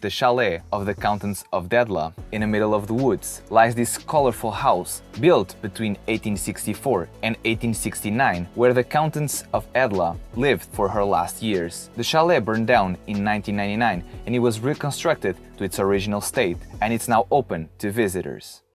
the chalet of the Countess of Edla, in the middle of the woods, lies this colorful house built between 1864 and 1869, where the Countess of Edla lived for her last years. The chalet burned down in 1999 and it was reconstructed to its original state, and it's now open to visitors.